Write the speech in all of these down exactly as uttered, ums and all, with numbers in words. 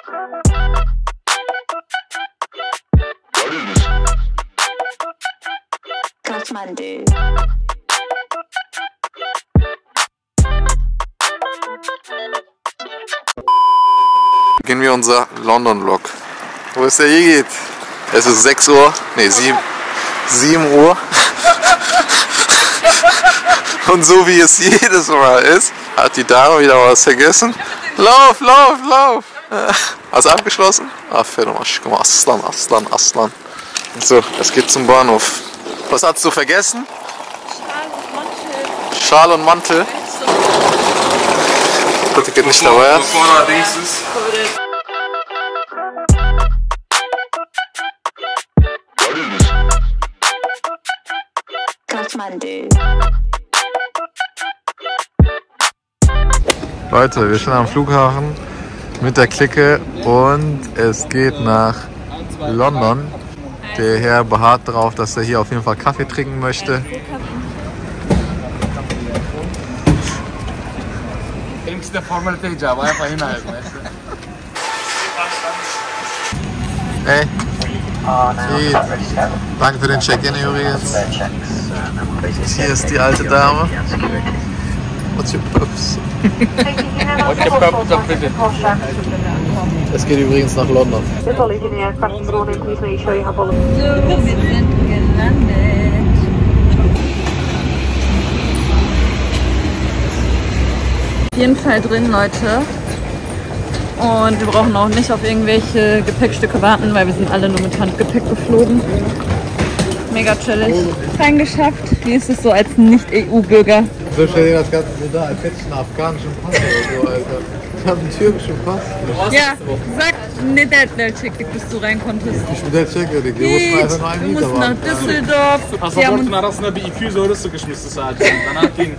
Kathmandu. Beginnen wir unser London-Vlog. Wo ist der Igitt? Es ist sechs Uhr, ne sieben Uhr. Und so wie es jedes Mal ist, hat die Dame wieder was vergessen. Lauf, lauf, lauf! Hast du abgeschlossen? Aferin aşkım, aslan, aslan, aslan. So, es geht zum Bahnhof. Was hast du vergessen? Schal und Mantel. Das geht nicht dabei. Bevor da Dings ist. Kathmandu. Leute, wir sind am Flughafen mit der Clique und es geht nach London. Der Herr beharrt darauf, dass er hier auf jeden Fall Kaffee trinken möchte. Denkst der Formalität, aber einfach hinhalten, weißt du? Hey. Hey. Danke für den Check-in übrigens. Hier ist die alte Dame. What's your purpose? What's your purpose of visit? Es geht übrigens nach London. So, wir sind gelandet. Auf jeden Fall drin, Leute. Und wir brauchen auch nicht auf irgendwelche Gepäckstücke warten, weil wir sind alle nur mit Handgepäck geflogen. Mega chillig. Reingeschafft. Wie ist es so als Nicht-E U-Bürger? So stell dir das Ganze so da, als hätte ich einen afghanischen Pass oder so, Alter. Ich hab einen türkischen Pass. Ja, sag nicht der Schnellcheck, bis du rein konntest. Ich bin der Checker, wir mussten einfach nur einen Wir Liter mussten nach warten. Düsseldorf. Pasaportun arasında bir iki yüz euro sıkışmıştı sadece. Danach ging.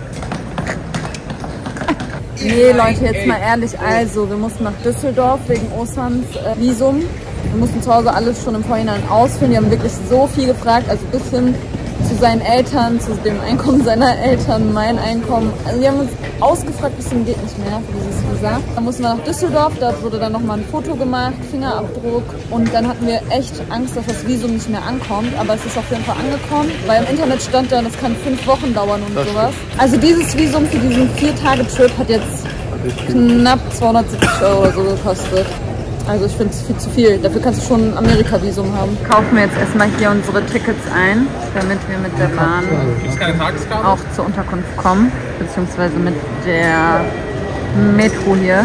Nee, Leute, jetzt mal ehrlich, also wir mussten nach Düsseldorf wegen Osans äh, Visum. Wir mussten zu Hause alles schon im Vorhinein ausfüllen. Die haben wirklich so viel gefragt, also bis hin zu seinen Eltern, zu dem Einkommen seiner Eltern, mein Einkommen. Also die haben uns ausgefragt, bis zum geht nicht mehr für dieses Visa. Dann mussten wir nach Düsseldorf, da wurde dann nochmal ein Foto gemacht, Fingerabdruck. Und dann hatten wir echt Angst, dass das Visum nicht mehr ankommt. Aber es ist auf jeden Fall angekommen, weil im Internet stand da, das kann fünf Wochen dauern und sowas. Also dieses Visum für diesen vier-Tage-Trip hat jetzt knapp zweihundertsiebzig Euro oder so gekostet. Also ich finde es viel zu viel. Dafür kannst du schon ein Amerika-Visum haben. Kaufen wir jetzt erstmal hier unsere Tickets ein, damit wir mit der Bahn Gibt's keine Tageskarte? auch zur Unterkunft kommen. Beziehungsweise mit der Metro hier.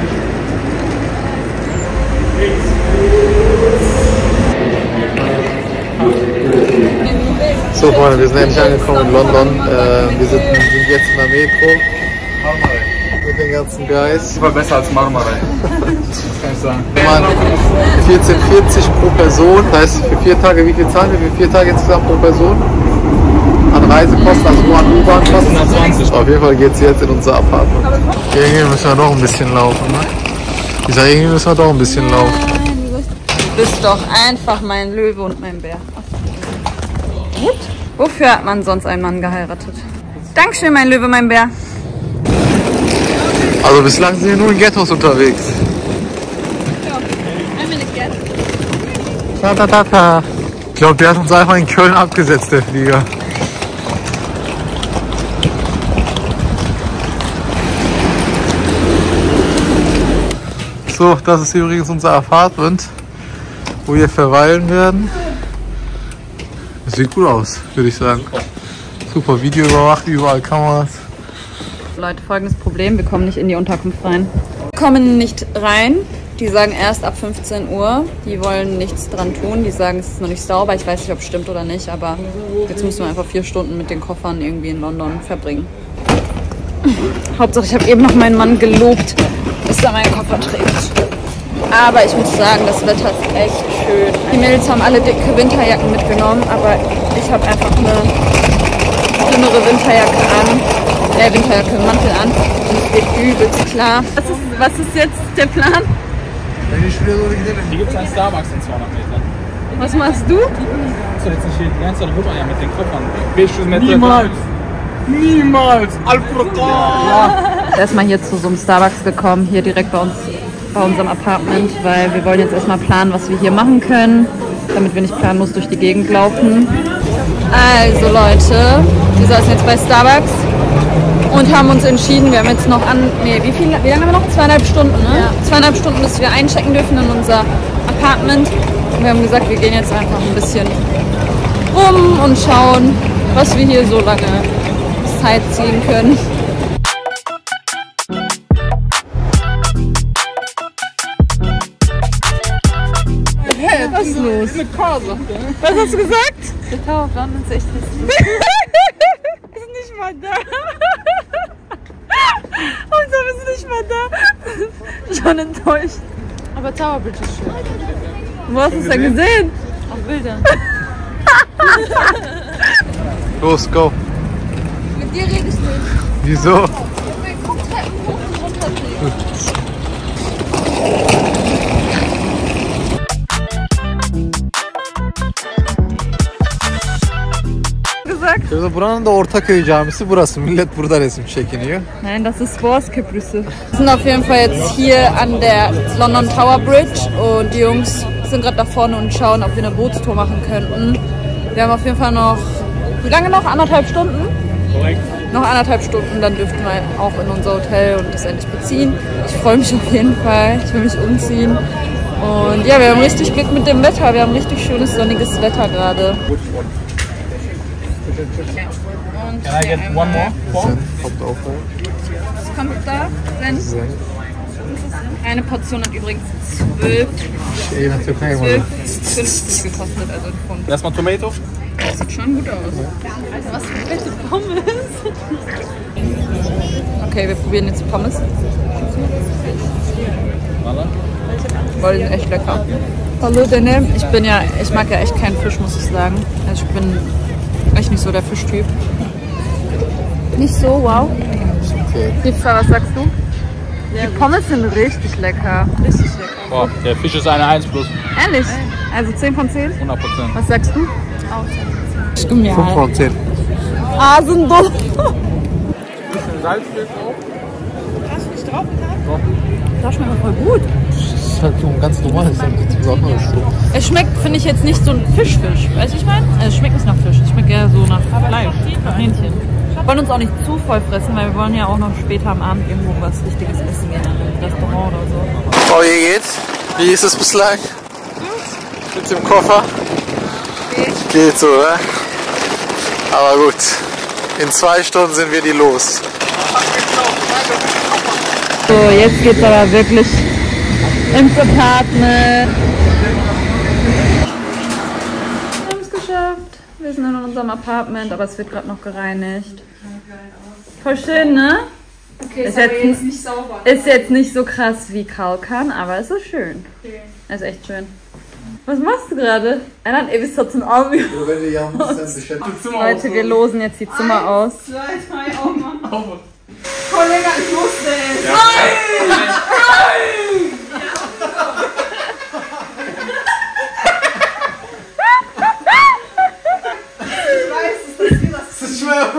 So Freunde, wir sind endlich angekommen in London. Äh, wir sind, sind jetzt in der Metro. Mit den ganzen Guys. Super besser als Marmaray. Das kann ich sagen. vierzehn vierzig pro Person. Das heißt, für vier Tage, wie viel zahlen wir für vier Tage insgesamt pro Person? An Reisekosten, also nur an U-Bahn-Kosten? hundertzwanzig. Auf jeden Fall geht es jetzt in unser Apartment. Irgendwie müssen wir doch ein bisschen laufen, ne? Ich sage, irgendwie müssen wir doch ein bisschen laufen. Du bist doch einfach mein Löwe und mein Bär. Gut. Wofür hat man sonst einen Mann geheiratet? Dankeschön, mein Löwe, mein Bär. Also bislang sind wir nur in Ghettos unterwegs. Ta, ta, ta, ta. Ich glaube, der hat uns einfach in Köln abgesetzt, der Flieger. So, das ist übrigens unser Apartment, wo wir verweilen werden. Das sieht gut aus, würde ich sagen. Super Video überwacht, überall Kameras. Leute, folgendes Problem, wir kommen nicht in die Unterkunft rein. Wir kommen nicht rein, die sagen erst ab fünfzehn Uhr, die wollen nichts dran tun, die sagen, es ist noch nicht sauber, ich weiß nicht, ob es stimmt oder nicht, aber jetzt müssen wir einfach vier Stunden mit den Koffern irgendwie in London verbringen. Hauptsache, ich habe eben noch meinen Mann gelobt, dass er meinen Koffer trägt. Aber ich muss sagen, das Wetter ist echt schön. Die Mädels haben alle dicke Winterjacken mitgenommen, aber ich habe einfach eine dünnere Winterjacke an. Äh, Winterjacke, Mantel an und es geht übelst klar. Was ist, was ist jetzt der Plan? Hier gibt es einen Starbucks in zweihundert Metern. Was machst du? Kannst du jetzt nicht hier die ganze Zeit rumeiern mit den Koffern? Niemals! Niemals! Alfred! Ja. Erstmal hier zu so einem Starbucks gekommen, hier direkt bei uns bei unserem Apartment, weil wir wollen jetzt erstmal planen, was wir hier machen können, damit wir nicht planlos durch die Gegend laufen. Also Leute, wir saßen jetzt bei Starbucks und haben uns entschieden, wir haben jetzt noch an, nee, wie viel, wie lange haben wir noch? Zweieinhalb Stunden, ne? Ja. Zweieinhalb Stunden, bis wir einchecken dürfen in unser Apartment. Und wir haben gesagt, wir gehen jetzt einfach ein bisschen rum und schauen, was wir hier so lange Zeit ziehen können. Hey, was ist los? Mit Pause. Was hast du gesagt? Der Tower of London ist echt hässlich. Ist nicht mal da. Unser ist nicht mal da. Schon enttäuscht. Aber Tower Bridge ist schön. Wo hast du es denn gesehen? Auf Bildern. Los, go. Mit dir rede ich nicht. Wieso? Wir kommen Treppen hoch und runter fliegen. Gesagt? Şimdi buranın da Ortaköy Camisi burası. Millet burada resim çekiniyor. Nein, das ist Boğazköprüsü. Wir sind auf jeden Fall jetzt hier an der London Tower Bridge und die Jungs sind gerade da vorne und schauen, ob wir eine Bootstour machen könnten. Wir haben auf jeden Fall noch, wie lange noch? Anderthalb Stunden? Korrekt. Noch anderthalb Stunden, dann dürften wir auch in unser Hotel und das endlich beziehen. Ich freue mich auf jeden Fall. Ich will mich umziehen. Und ja, wir haben richtig Glück mit dem Wetter. Wir haben richtig schönes sonniges Wetter gerade. Und Can I get one more? Four? was kommt da? Senf? Eine Portion hat übrigens zwölf, zwölf fünfzig gekostet, also ein Pfund. Erstmal Tomato. Das sieht schon gut aus. Alter, was für fette Pommes. Okay, wir probieren jetzt die Pommes. Weil die sind echt lecker. Hallo Denne. Ich bin ja, ich mag ja echt keinen Fisch, muss ich sagen. Also ich bin echt nicht so der Fischtyp. Nicht so, wow. Okay. Eva, was sagst du? Die Pommes sind richtig lecker. Richtig lecker. Boah, der Fisch ist eine eins plus. Ehrlich? Also zehn von zehn? hundert Prozent. Was sagst du? Auch zehn. Stimmt ja. fünf von zehn. Ah, sind doof. Bisschen Salz steht drauf. Hast du nicht drauf getan? Das schmeckt aber voll gut. Das ist halt so ein ganz normales, nichts Besonderes. So. Es schmeckt, finde ich, jetzt nicht so ein Fischfisch. Weißt du, ich meine? Also es schmeckt nicht nach Fisch. Es schmeckt eher so nach Fleisch, nach Hähnchen. Wir wollen uns auch nicht zu voll fressen, weil wir wollen ja auch noch später am Abend irgendwo was Richtiges essen gehen. Im Restaurant oder so. Oh, wie geht's? Wie ist es bislang? Mit dem Koffer? Geht. Geht so, ne? Aber gut. In zwei Stunden sind wir die los. So, jetzt geht's aber wirklich ins Apartment. Wir haben es geschafft. Wir sind in unserem Apartment, aber es wird gerade noch gereinigt. Voll schön, ne? Okay, Ist ist aber jetzt jetzt nicht sauber. Ist jetzt nicht so krass wie Kalkan, aber es ist schön. Okay. Es ist echt schön. Was machst du gerade? Einer hat Evis zum Arm. Leute, wir losen jetzt die Zimmer aus. Zwei, drei, aufmachen. Kollege, ich musste es. Ja. Nein! Nein! Ich weiß, es ist das. Das ist schwer.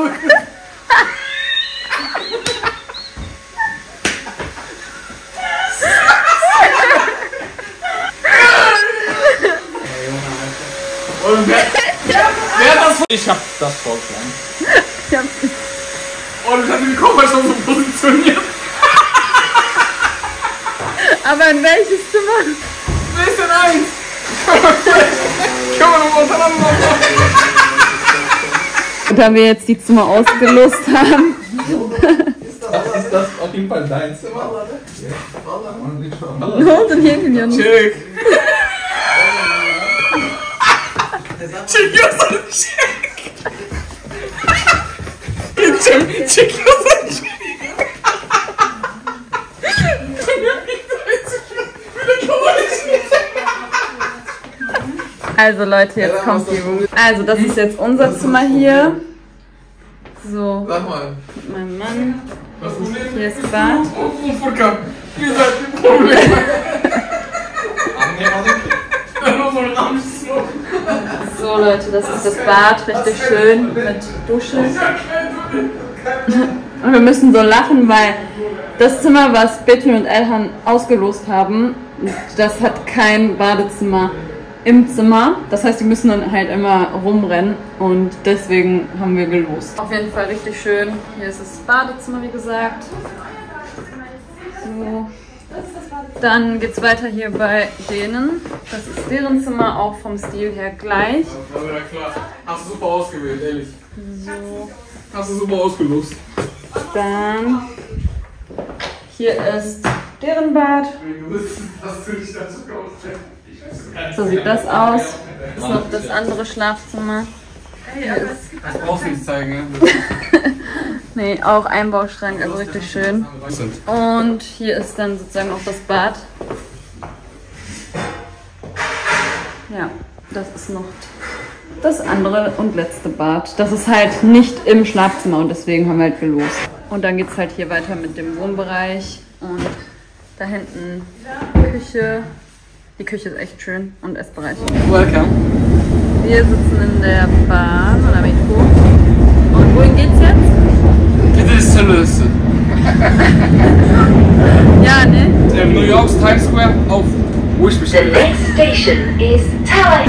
Und wer, wer hat das? Ich hab das vorgeschlagen. Ich hab's Und ich hatte den Koffer schon so positioniert. Aber in welches Zimmer? Wer ist denn eins? Können wir noch untereinander machen? Da wir jetzt die Zimmer ausgelost haben. Das ist das auf jeden Fall dein Zimmer. No, sind hier Jungs. Chick. Chick, you're so chick. Chick, chick, you're so chick. Also Leute, jetzt kommt die. Also das ist jetzt unser Zimmer hier. So, Sag mal. mit meinem Mann. Was ist Problem? Hier ist Bad. Oh, Fucker. Ihr seid die Probleme. So Leute, das ist das Bad, richtig schön mit Dusche. Und wir müssen so lachen, weil Das Zimmer, was Betül und Elhan ausgelost haben, das hat kein Badezimmer im Zimmer. Das heißt, die müssen dann halt immer rumrennen und deswegen haben wir gelost. Auf jeden Fall richtig schön. Hier ist das Badezimmer, wie gesagt. So. Dann geht es weiter hier bei denen. Das ist deren Zimmer, auch vom Stil her gleich. Das war wieder klar. Hast du super ausgewählt, ehrlich. So. Hast du super ausgelost. Dann hier ist deren Bad. So sieht das aus. Das ist noch das andere Schlafzimmer. Das brauchst du nicht zeigen, ne? Nee, auch Einbauschrank, also richtig schön. Und hier ist dann sozusagen auch das Bad. Ja, das ist noch das andere und letzte Bad. Das ist halt nicht im Schlafzimmer und deswegen haben wir halt gelost. Und dann geht es halt hier weiter mit dem Wohnbereich und da hinten Küche. Die Küche ist echt schön und Essbereich. Welcome. Wir sitzen in der Bahn oder Metro. Und wohin geht's jetzt? Bitte ist zur Löse. Ja, ne? Im New York's Times Square auf Wish The bestellt. next station is Tower.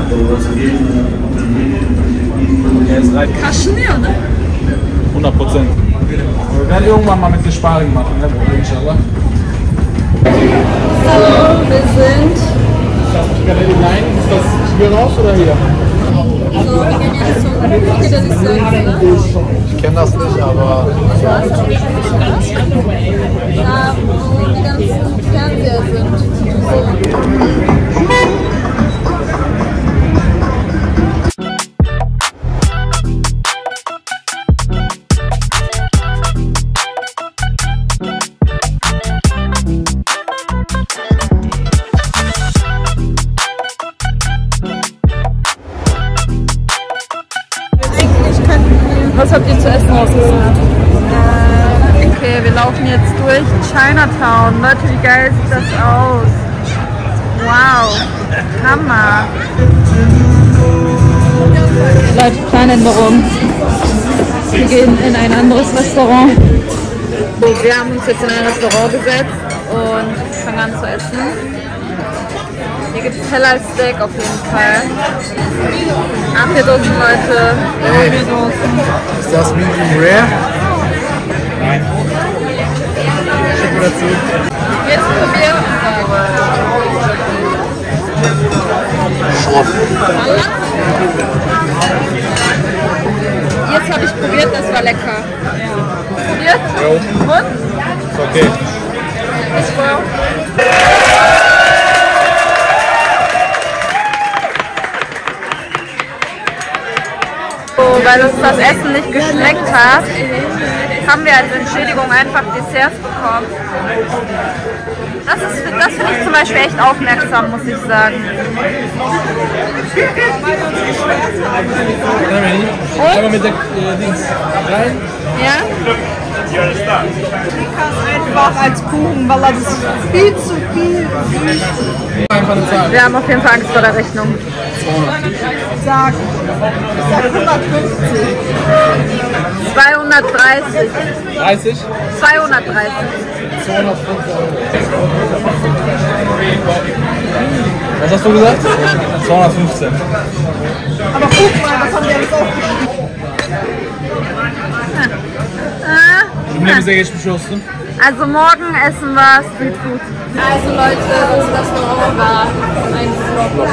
Kaschmir, ne? hundert Prozent. Wir werden irgendwann mal mit den Sparring machen, ne? Inshallah. So, wir sind. Nein, ist das hier raus oder hier? So, wir gehen jetzt zum Gucke, der sich selbst, ne? Ich kenne das nicht, aber Da, wo die ganzen Fernseher sind. So. Was habt ihr zu essen rausgesucht? Okay, wir laufen jetzt durch Chinatown. Leute, wie geil sieht das aus? Wow, Hammer. Leute, Planänderung. Wir gehen in ein anderes Restaurant. So, wir haben uns jetzt in ein Restaurant gesetzt und fangen an zu essen. Hier gibt es Halal Steak auf jeden Fall. Apfeldosen, Leute. Hey. Apfeldosen. ist das Medium Rare? Nein. Schick mir dazu. Jetzt probieren. Schroff. Jetzt habe ich probiert, das war lecker. Probiert? Jo. Und? Ist okay. Ich schwör. So, weil uns das Essen nicht geschmeckt hat, haben wir als Entschädigung einfach Desserts bekommen. Das, ist, das finde ich zum Beispiel echt aufmerksam, muss ich sagen. Einmal mit der äh, Dings rein. Ja? Einfach als Kuchen, weil das ist viel zu viel. Einfach eine Zahl. Wir haben auf jeden Fall Angst vor der Rechnung. Sag, ich sag hundertfünfzig. zweihundertdreißig. dreißig? zweihundertdreißig. zweihundertfünf Euro. Was hast du gesagt? zweihundertfünfzehn. Aber guck mal, das haben wir alles aufgeschrieben. Ah, Ne bize geçmiş olsun. also morgen essen wir Streetfood. Also Leute, das Restaurant war ein Flop.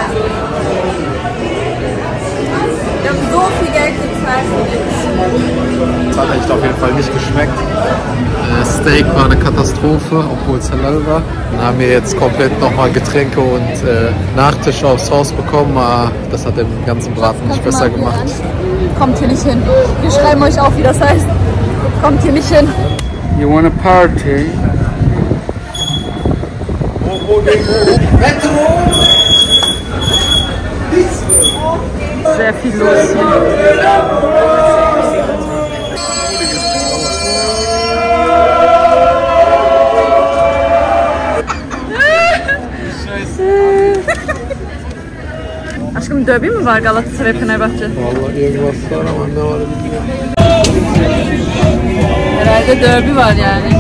Wir haben so viel Geld gezahlt für nichts. Das hat echt auf jeden Fall nicht geschmeckt. Das Steak war eine Katastrophe, obwohl es halal war. Dann haben wir jetzt komplett nochmal Getränke und äh, Nachtisch aufs Haus bekommen. Aber das hat den ganzen Braten nicht besser gemacht. Kommt hier nicht hin. Wir schreiben euch auf, wie das heißt. Kommt hier nicht hin. You wanna party? Sehr viel los hier. Aşkım derbi mi var Galatasaray Fenerbahçe? Vallahi irgendwas var ama ne var bilmiyorum. Herhalde derby var yani.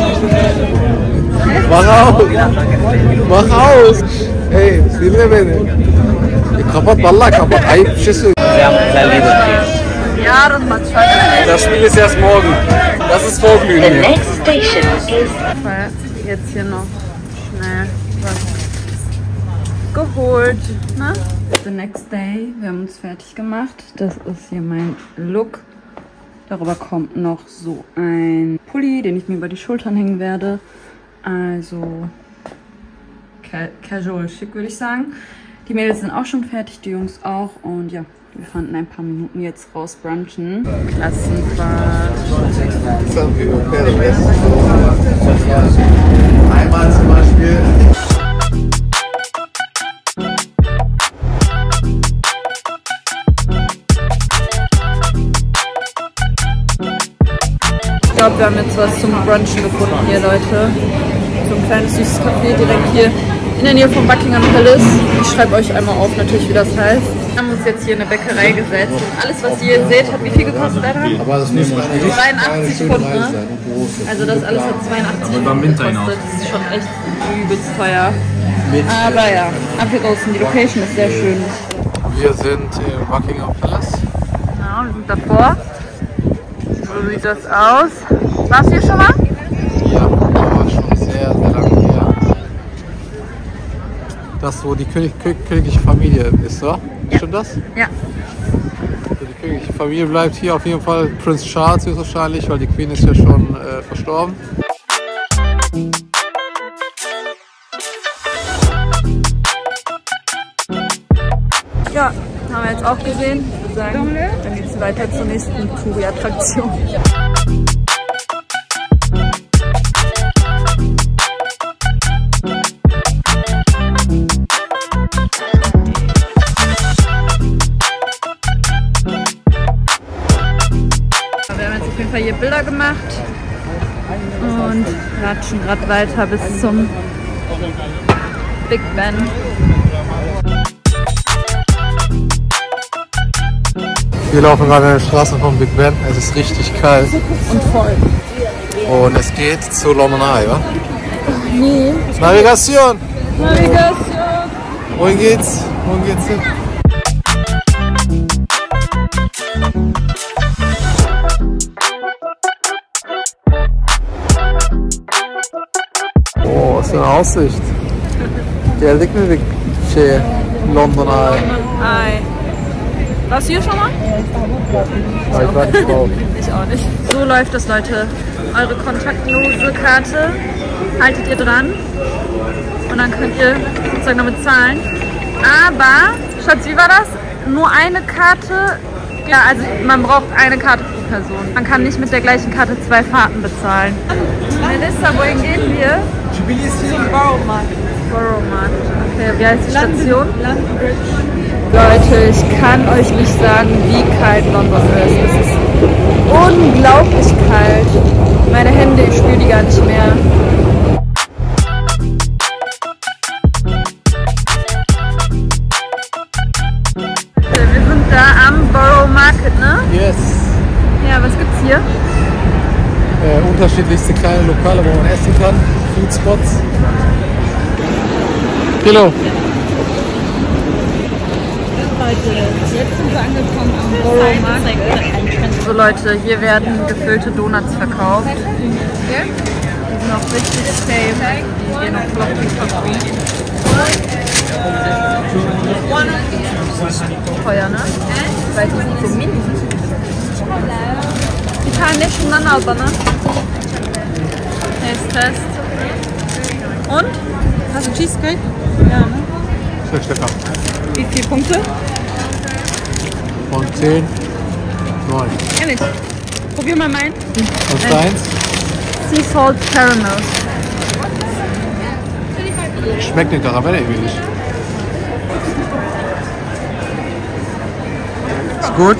Mach aus! Mach aus! Ey, dinle beni. E, kapat vallahi kapat. Ayıp bir şey söyle. Yarın maç var. Das Spiel ist erst morgen. Das ist Vorglühen The hier. next station is Jetzt hier noch schnell was geholt. Ne? The next day. Wir haben uns fertig gemacht. Das ist hier mein Look. Darüber kommt noch so ein Pulli, den ich mir über die Schultern hängen werde. Also ca casual schick, würde ich sagen. Die Mädels sind auch schon fertig, die Jungs auch. Und ja, wir fahren in ein paar Minuten jetzt raus brunchen. Klassenfahrt. Einmal zum Beispiel. Ich glaube, wir haben jetzt was zum Brunchen gefunden hier, Leute. So ein kleines süßes Café direkt hier in der Nähe vom Buckingham Palace. Ich schreibe euch einmal auf, natürlich, wie das heißt. Wir haben uns jetzt hier in eine Bäckerei gesetzt. Und alles, was ihr seht, hat wie viel gekostet, Alter? Aber das muss eine richtig zweiundachtzig schöne Pfund, Reise ne? sein. Und große. Also das alles hat zweiundachtzig Über den Pfund Winter hinaus. gekostet. Das ist schon echt übelst teuer. Aber ja, ab hier draußen, die Location ist sehr schön. Wir sind im Buckingham Palace. Ja, wir sind davor. So sieht das aus. Warst du hier schon mal? Ja, aber schon sehr, sehr lange her. Das, wo die König, König, königliche Familie ist, oder? Ja. Stimmt das? Ja. Also die königliche Familie bleibt hier auf jeden Fall. Prince Charles höchstwahrscheinlich, weil die Queen ist ja schon äh, verstorben. Ja, haben wir jetzt auch gesehen. Ich würde sagen, dann geht es weiter zur nächsten Touri-Attraktion. Wir haben jetzt auf jeden Fall hier Bilder gemacht und ratschen gerade weiter bis zum Big Ben. Wir laufen gerade in den Straßen vom Big Ben. Es ist richtig kalt. Und voll. Und es geht zu London Eye, wa? Nee. Navigation! Navigation. Wohin geht's? Wohin geht's hin? Oh, was für eine Aussicht. Geldik mi bir şeye? London Eye. Hi. Warst du hier schon mal? Ja, ich war nicht drauf. Ich auch nicht. So läuft das, Leute. Eure kontaktlose Karte haltet ihr dran und dann könnt ihr sozusagen damit zahlen. Aber, Schatz, wie war das? Nur eine Karte, ja, also man braucht eine Karte pro Person. Man kann nicht mit der gleichen Karte zwei Fahrten bezahlen. Melissa, wohin gehen wir? Zum Borough Market. Borough Market. Okay, wie heißt die Station? London Bridge. Leute, ich kann euch nicht sagen, wie kalt London ist. Es ist unglaublich kalt. Meine Hände, ich spüre die gar nicht mehr. Wir sind da am Borough Market, ne? Yes. Ja, was gibt's hier? Äh, unterschiedlichste kleine Lokale, wo man essen kann. Food Spots. Kilo. Jetzt sind wir angekommen am Borough Market. So Leute, hier werden gefüllte Donuts verkauft. Die sind auch richtig safe. Die gehen noch floppy floppy. Teuer, ne? Weil die sind so mini. Die fallen nicht voneinander, aber ne? Taste Test. Und? Hast du Cheesecake? Ja, ne? Schlecht lecker. Wie viele Punkte? Von zehn, neun. Ehrlich. Probier mal meinen. Was ist deins? Sea Salt Caramel. Schmeckt den Karamell irgendwie nicht. Ist gut?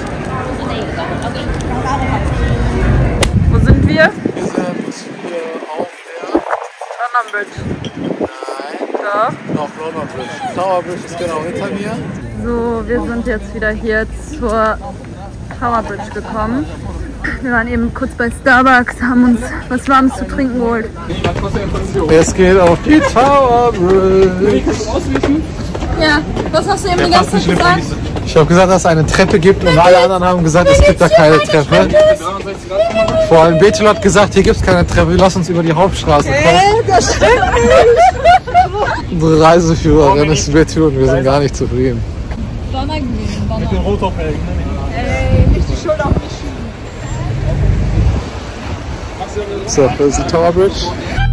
Wo sind wir? Wir sind hier auf der... London Bridge. Nein, Doch. auf London Bridge. Tower Bridge ist genau hinter mir. So, wir sind jetzt wieder hier zur Tower Bridge gekommen. Wir waren eben kurz bei Starbucks, haben uns was Warmes zu trinken geholt. Es geht auf die Tower Bridge. Ja, was hast du eben die ganze Zeit gesagt? Ich habe gesagt, dass es eine Treppe gibt und alle anderen haben gesagt, es gibt da keine Treppe. Vor allem Betul hat gesagt, hier gibt es keine Treppe, lass uns über die Hauptstraße kommen. Äh, das stimmt nicht! Unsere Reiseführerin ist Betul und wir sind gar nicht zufrieden. Donner gewesen, Donner. Mit den Rotofelgen, ne? Ey, nicht die Schuld auf mich schieben. So, das ist die Tower Bridge.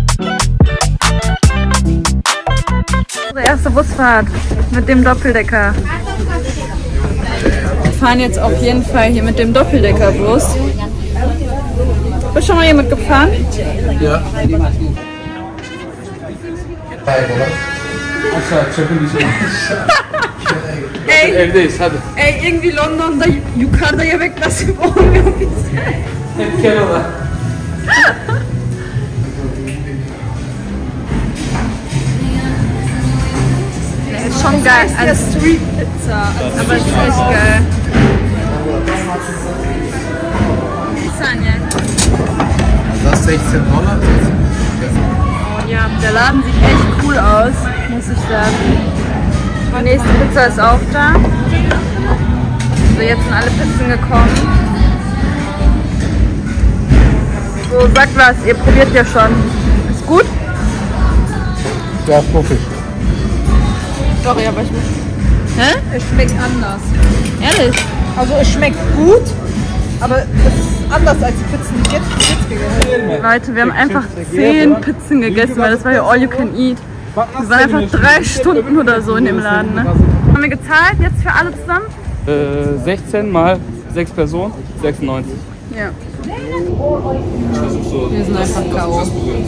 Unsere erste Busfahrt mit dem Doppeldecker. Wir fahren jetzt auf jeden Fall hier mit dem Doppeldeckerbus. Bist du schon mal hier mitgefahren? Ja. Ey, Evdeyiz hadi. ey, irgendwie London'da yukarıda yemek nasip olmuyor bize. Hep kenara. Ist schon geil. Also Street Pizza, aber ist echt geil. Sanja. Das ist sechzehn Dollar. Und ja, der Laden sieht echt cool aus, muss ich sagen. Die nächste Pizza ist auch da. So, jetzt sind alle Pizzen gekommen. So, sagt was, ihr probiert ja schon. Ist gut? Ja, puffig. Sorry, aber ich muss. Hä? Es schmeckt anders. Ehrlich? Also es schmeckt gut, aber es ist anders als die Pizzen, die ich jetzt bis jetzt gegessen habe. Leute, wir haben einfach zehn Pizzen gegessen, weil das war ja all you can eat. Wir waren einfach drei Stunden oder so in dem Laden. Ne? Haben wir gezahlt jetzt für alle zusammen? Äh, sechzehn mal sechs Personen, sechsundneunzig. Ja. Wir sind einfach K O.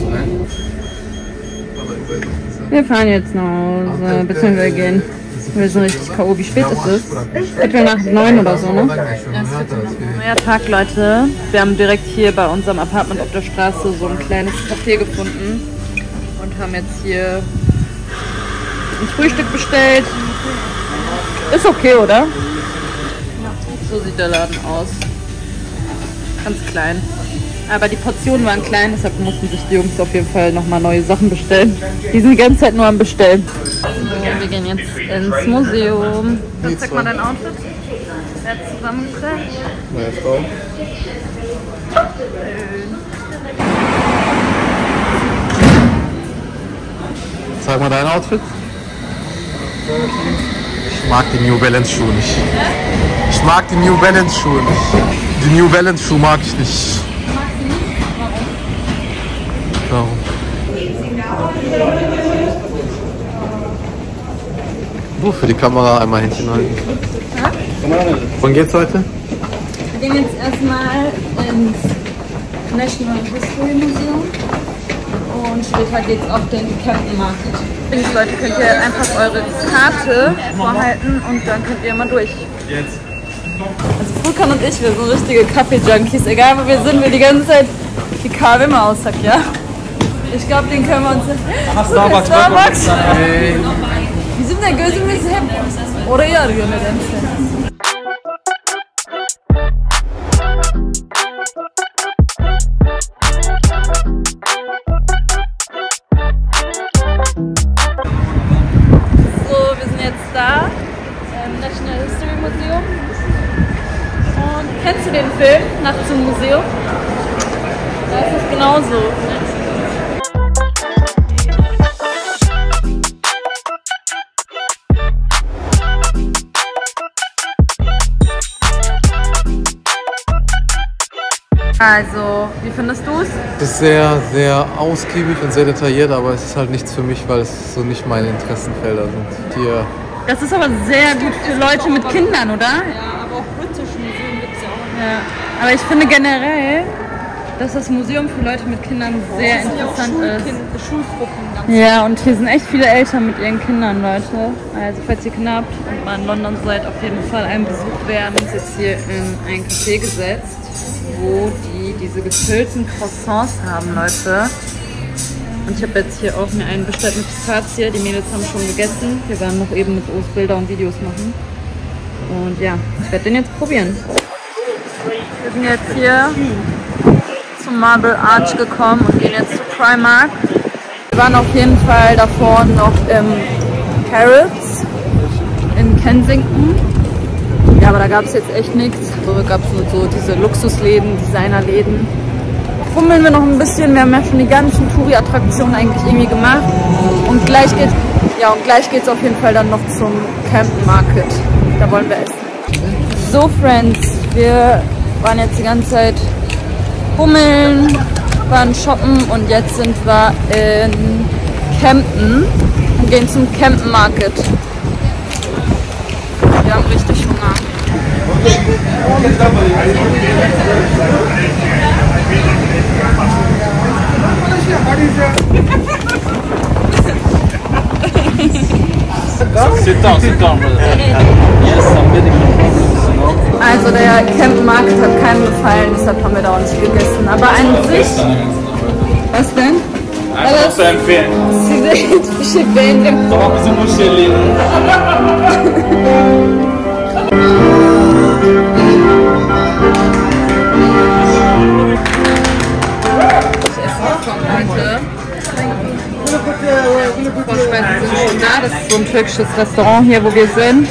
Wir fahren jetzt nach Hause, beziehungsweise wir gehen. Wir sind richtig K O. Wie spät ist es? Viertel nach neun oder so, ne? Neuer Tag, Leute. Wir haben direkt hier bei unserem Apartment auf der Straße so ein kleines Café gefunden und haben jetzt hier ein Frühstück bestellt. Ist okay, oder? So sieht der Laden aus. Ganz klein. Aber die Portionen waren klein, deshalb mussten sich die Jungs auf jeden Fall nochmal neue Sachen bestellen. Die sind die ganze Zeit nur am Bestellen. So, wir gehen jetzt ins Museum. Jetzt zeig mal dein Outfit. Wer hat zusammengekriegt? Meine Frau. Zeig mal dein Outfit. Ich mag die New Balance Schuhe nicht. Ich mag die New Balance Schuhe nicht. Die New Balance Schuhe mag ich nicht. Warum? Wo für die Kamera einmal Händchen halten. Ja? Wann geht's heute? Wir gehen jetzt erstmal ins National History Museum und später geht's auf den Camden Market. Übrigens, Leute, könnt ihr einfach eure Karte vorhalten und dann könnt ihr mal durch. Jetzt. Also Furkan und ich, wir sind richtige Kaffee-Junkies. Egal wo wir sind, wir die ganze Zeit die Kaffee immer aussacken, ja? Ich glaube, den können wir uns... Aha, Starbucks. Starbucks. Bizim de gözümüz hep orayı arıyor nedense. So, wir sind jetzt da im National History Museum. Und kennst du den Film Nachts im Museum? Das ist genauso. Also, wie findest du es? Es ist sehr, sehr ausgiebig und sehr detailliert, aber es ist halt nichts für mich, weil es so nicht meine Interessenfelder sind. Die, Das ist aber sehr gut für Leute mit Kindern, oder? Ja, aber auch britische Museen gibt es ja auch. Ja. Aber ich finde generell, dass das Museum für Leute mit Kindern sehr interessant ist. Schulgruppen ganz. Ja, und hier sind echt viele Eltern mit ihren Kindern, Leute. Also falls ihr Kinder habt und mal in London seid, auf jeden Fall einen Besuch werden. Wir sind jetzt hier in ein Café gesetzt, wo die diese gefüllten Croissants haben, Leute. Und ich habe jetzt hier auch mir einen bestellt mit Pistazie. Die Mädels haben schon gegessen. Wir werden noch eben mit Os Bilder und Videos machen. Und ja, ich werde den jetzt probieren. Wir sind jetzt hier zum Marble Arch gekommen und gehen jetzt zu Primark. Wir waren auf jeden Fall davor noch im Harrods in Kensington. Ja, aber da gab es jetzt echt nichts. So gab es nur so diese Luxusläden, Designerläden. Fummeln wir noch ein bisschen. Wir haben ja schon die ganzen Touri-Attraktionen eigentlich irgendwie gemacht. Und gleich geht ja, und gleich geht's auf jeden Fall dann noch zum Camden Market. Da wollen wir essen. So, Friends, wir waren jetzt die ganze Zeit bummeln, waren shoppen und jetzt sind wir in Camden und gehen zum Camden Market. Wir haben richtig Hunger. Sit down, sit down, brother. Yes, I'm getting no problems, you know. Also der Camden Market hat keinem gefallen, deshalb haben wir da auch nicht gegessen. Aber an sich... Was denn? Einfach zu empfehlen. Sie sind beenden. Doch, wir sind Muscheln. Vorspeisen sind schon da. Das ist so ein türkisches Restaurant hier, wo wir sind.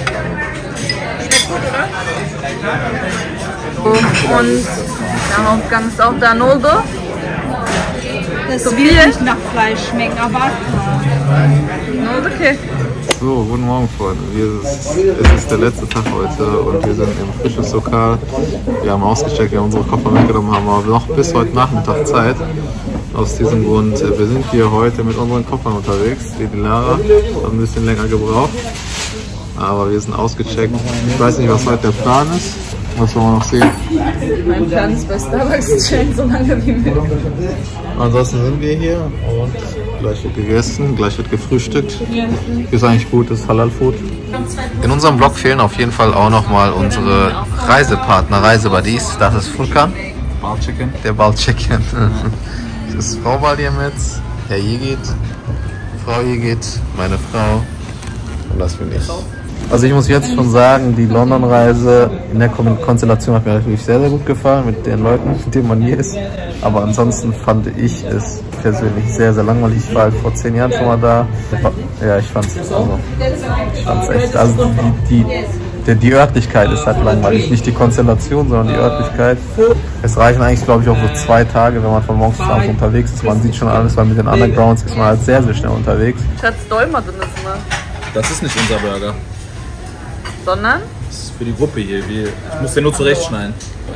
Und der Hauptgang ist auch da. Noldo. Das So will viel? nicht nach Fleisch schmecken, aber Noldo, okay. So, guten Morgen, Freunde. Wir, es ist der letzte Tag heute und wir sind im Frühstückslokal. Wir haben ausgecheckt, wir haben unsere Koffer mitgenommen, haben aber noch bis heute Nachmittag Zeit. Aus diesem Grund, wir sind hier heute mit unseren Koffern unterwegs. Die Lara hat ein bisschen länger gebraucht, aber wir sind ausgecheckt. Ich weiß nicht, was heute der Plan ist. Was wollen wir noch sehen? Mein Plan ist bei Starbucks chillen, so lange wie möglich. Ansonsten sind wir hier und gleich wird gegessen, gleich wird gefrühstückt. Ist eigentlich gut, das ist Halal-Food. In unserem Blog fehlen auf jeden Fall auch nochmal unsere Reisepartner, Reisebuddies. Das ist Furkan, Balchicken. der Balchicken. Das ist Frau Bal hier mit, Herr Yigit, Frau Yigit, meine Frau und das bin ich. Also ich muss jetzt schon sagen, die London-Reise in der Konstellation hat mir natürlich sehr, sehr gut gefallen mit den Leuten, mit denen man hier ist. Aber ansonsten fand ich es persönlich sehr, sehr langweilig. Ich war halt vor zehn Jahren schon mal da. Ja, ich fand es also, ich fand's echt, also die, die, die, die Örtlichkeit ist halt langweilig. Nicht die Konstellation, sondern die Örtlichkeit. Es reichen eigentlich, glaube ich, auch so zwei Tage, wenn man von morgens bis abends unterwegs ist. Man sieht schon alles, weil mit den Undergrounds ist man halt sehr, sehr schnell unterwegs. Schatz, Dolmer drin ist immer. Das ist nicht unser Burger. Sondern? Das ist für die Gruppe hier. Wir, ich muss den nur zurechtschneiden.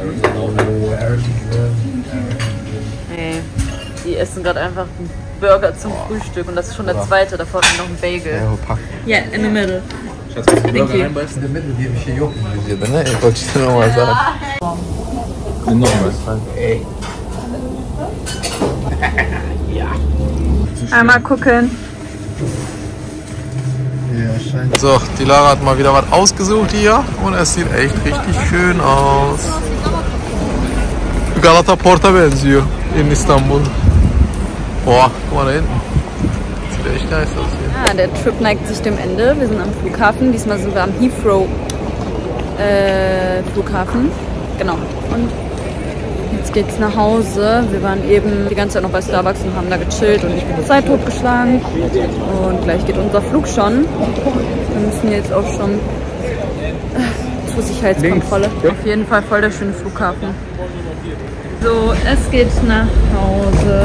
Nee, die essen gerade einfach einen Burger zum Frühstück und das ist schon der zweite. Davor hatten wir noch einen Bagel. Ja, in the middle. Schatz, kannst du den Thank Burger you. reinbeißen? In der Mitte gebe ich hier Jucken. Ne? Ich wollte es dir nochmal sagen. Nimm noch mal. Einmal gucken. So, die Lara hat mal wieder was ausgesucht hier und es sieht echt richtig schön aus. Galata Port'a benziyor in Istanbul. Boah, guck mal da hinten. Sieht echt nice aus hier. Ja, der Trip neigt sich dem Ende. Wir sind am Flughafen. Diesmal sind wir am Heathrow äh, Flughafen. Genau. Und jetzt geht's nach Hause. Wir waren eben die ganze Zeit noch bei Starbucks und haben da gechillt und ich bin Zeit totgeschlagen. Und gleich geht unser Flug schon. Wir müssen jetzt auch schon äh, zur Sicherheitskontrolle. Ja. Auf jeden Fall voll der schöne Flughafen. So, es geht nach Hause.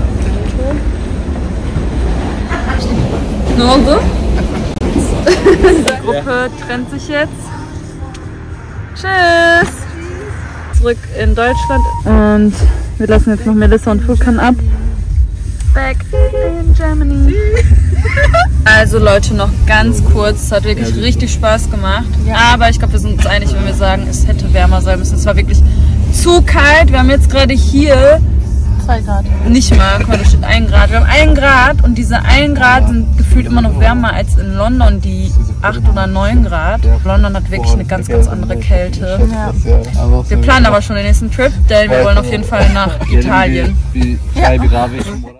Nur so. Die Gruppe trennt sich jetzt. Tschüss! Zurück in Deutschland und wir lassen jetzt noch Melissa und Furkan ab. Back in Germany. Also Leute, noch ganz kurz, es hat wirklich richtig Spaß gemacht. Aber ich glaube, wir sind uns einig, wenn wir sagen, es hätte wärmer sein müssen. Es war wirklich zu kalt. Wir haben jetzt gerade hier zwei Grad. Nicht mal, guck mal, da steht ein Grad. Wir haben ein Grad und diese ein Grad sind gefühlt immer noch wärmer als in London, die acht oder neun Grad. London hat wirklich eine ganz, ganz andere Kälte. Ja. Wir planen aber schon den nächsten Trip, denn wir wollen auf jeden Fall nach Italien. Ja.